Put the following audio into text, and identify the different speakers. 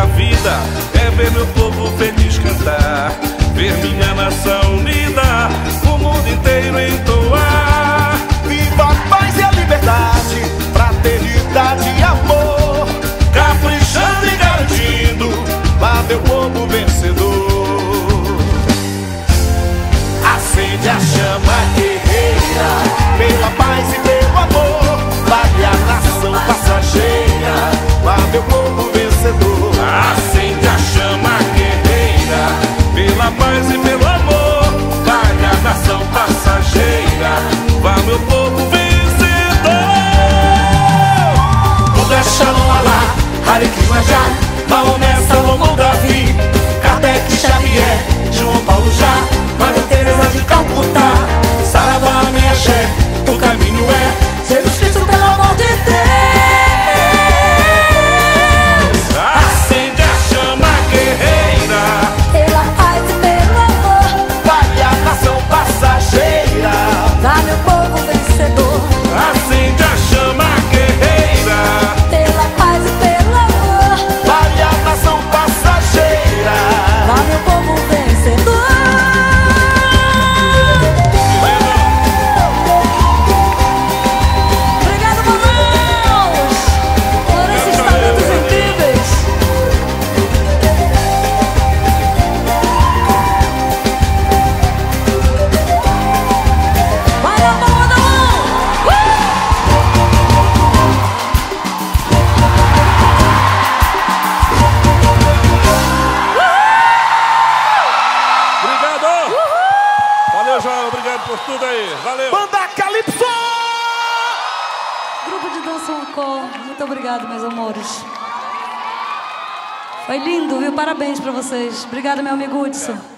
Speaker 1: vida é ver meu povo feliz cantar, ver minha nação unida, o mundo inteiro entoar.
Speaker 2: Viva a paz e a liberdade, fraternidade e amor,
Speaker 1: caprichando e garantindo,
Speaker 2: lá meu povo vencedor. Acende a chama guerreira, pela paz e pelo amor, vale a nação passageira, lá meu povo vencedor.
Speaker 1: Acende a chama guerreira, pela paz e pelo amor, vale a nação passageira, vá meu povo vencedor.
Speaker 2: Buda Shalom Alá, Hare Krishna, Maomé, Salomão, Davi, Kardec, Xavier, João Paulo Já, Madre Teresa de Calcutá, Saravá, minha axé, o caminho é Jesus Cristo, pelo amor de Deus.
Speaker 1: Acende a chama guerreira,
Speaker 3: pela paz e pelo amor,
Speaker 2: vale a nação passageira,
Speaker 3: vá meu povo vencedor.
Speaker 1: acende a chama guerreira,
Speaker 3: Pela paz e pelo amor,
Speaker 2: vale a nação passageira.
Speaker 3: vá meu povo vencedor. Obrigado, Manaus, por esses talentos incríveis. Vai lá, Manaus!
Speaker 1: obrigado! Valeu, João, obrigado por tudo aí, valeu!
Speaker 2: Banda Calypso!
Speaker 3: Grupo de dança Uncor, muito obrigado, meus amores. Foi lindo, viu? Parabéns pra vocês. Obrigada, meu amigo Hudson.